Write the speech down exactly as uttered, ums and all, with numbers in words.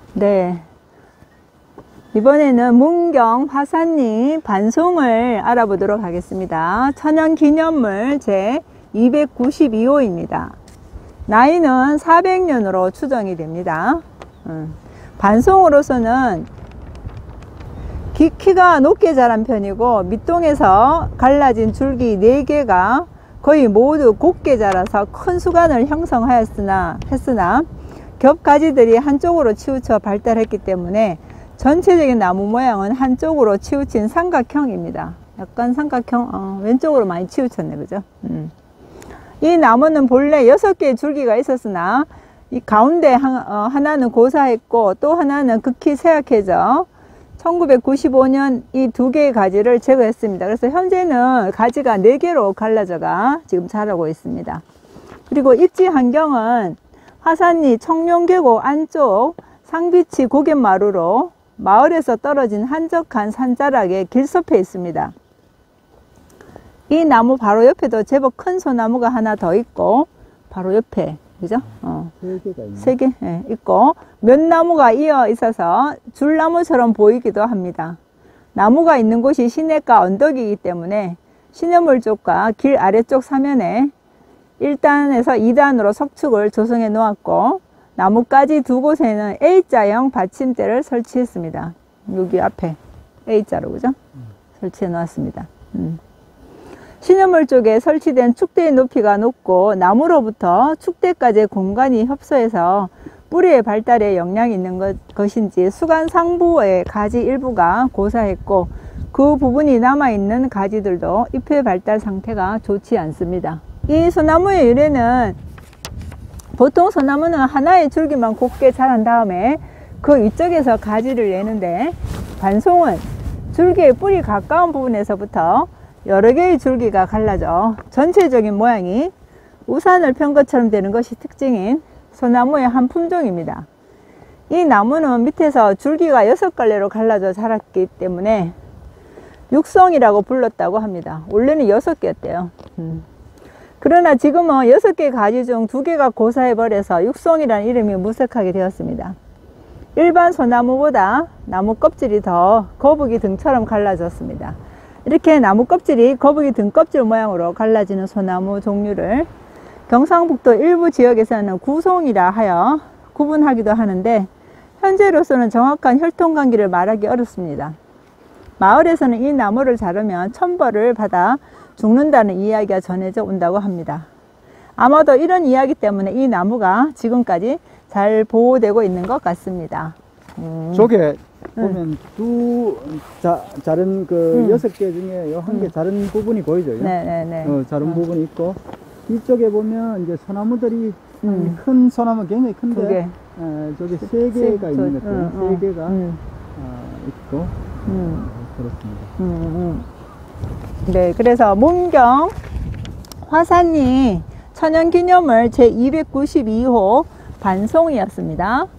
네. 이번에는 문경 화산리 반송을 알아보도록 하겠습니다. 천연기념물 제 이백구십이 호입니다. 나이는 사백 년으로 추정이 됩니다. 음. 반송으로서는 키, 키가 높게 자란 편이고 밑동에서 갈라진 줄기 네 개가 거의 모두 곱게 자라서 큰 수간을 형성하였으나 했으나 겹가지들이 한쪽으로 치우쳐 발달했기 때문에 전체적인 나무 모양은 한쪽으로 치우친 삼각형입니다. 약간 삼각형, 어, 왼쪽으로 많이 치우쳤네, 그죠? 음. 이 나무는 본래 여섯 개의 줄기가 있었으나 이 가운데 한, 어, 하나는 고사했고 또 하나는 극히 쇠약해져 천구백구십오 년 이 두 개의 가지를 제거했습니다. 그래서 현재는 가지가 네 개로 갈라져가 지금 자라고 있습니다. 그리고 입지 환경은 화산리 청룡계곡 안쪽 상비치 고갯마루로 마을에서 떨어진 한적한 산자락에 길섭해 있습니다. 이 나무 바로 옆에도 제법 큰 소나무가 하나 더 있고 바로 옆에 그죠? 어. 세 개가 있네. 세 개 예, 있고 몇 나무가 이어 있어서 줄나무처럼 보이기도 합니다. 나무가 있는 곳이 시냇가 언덕이기 때문에 시냇물 쪽과 길 아래쪽 사면에 일 단에서 이 단으로 석축을 조성해 놓았고 나뭇가지 두 곳에는 A자형 받침대를 설치했습니다. 여기 앞에 A자로 그죠? 음. 설치해 놓았습니다. 음. 시냇물 쪽에 설치된 축대의 높이가 높고 나무로부터 축대까지의 공간이 협소해서 뿌리의 발달에 영향이 있는 것, 것인지 수간 상부의 가지 일부가 고사했고 그 부분이 남아있는 가지들도 잎의 발달 상태가 좋지 않습니다. 이 소나무의 유래는 보통 소나무는 하나의 줄기만 곱게 자란 다음에 그 위쪽에서 가지를 내는데 반송은 줄기의 뿌리 가까운 부분에서부터 여러 개의 줄기가 갈라져 전체적인 모양이 우산을 편 것처럼 되는 것이 특징인 소나무의 한 품종입니다. 이 나무는 밑에서 줄기가 여섯 갈래로 갈라져 자랐기 때문에 육송이라고 불렀다고 합니다. 원래는 여섯 개였대요. 음. 그러나 지금은 여섯 개 가지 중 두 개가 고사해버려서 육송이라는 이름이 무색하게 되었습니다. 일반 소나무보다 나무 껍질이 더 거북이 등처럼 갈라졌습니다. 이렇게 나무 껍질이 거북이 등 껍질 모양으로 갈라지는 소나무 종류를 경상북도 일부 지역에서는 구송이라 하여 구분하기도 하는데 현재로서는 정확한 혈통관계를 말하기 어렵습니다. 마을에서는 이 나무를 자르면 천벌을 받아 죽는다는 이야기가 전해져 온다고 합니다. 아마도 이런 이야기 때문에 이 나무가 지금까지 잘 보호되고 있는 것 같습니다. 음. 저게 보면 음. 두 자, 자른 그 음. 여섯 개 중에 요 한 개 음. 자른 부분이 보이죠? 네네네. 어, 자른 어. 부분이 있고 이쪽에 보면 이제 소나무들이 음. 큰 소나무 굉장히 큰데 두 개. 에, 저기 세 개가 세, 있는 저, 것 같아요. 음, 세 개가 음. 어, 있고 음. 어, 그렇습니다. 음, 음. 네, 그래서 문경 화산리 천연기념물 제 이백구십이 호 반송이었습니다.